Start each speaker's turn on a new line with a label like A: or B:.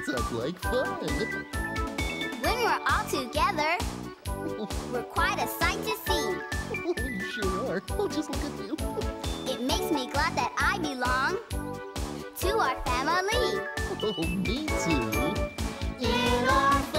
A: Sounds like fun.
B: When we're all together, we're quite a sight to see.
A: You sure are. Oh, just look at you.
B: It makes me glad that I belong to our family.
A: Oh, me too.
B: In our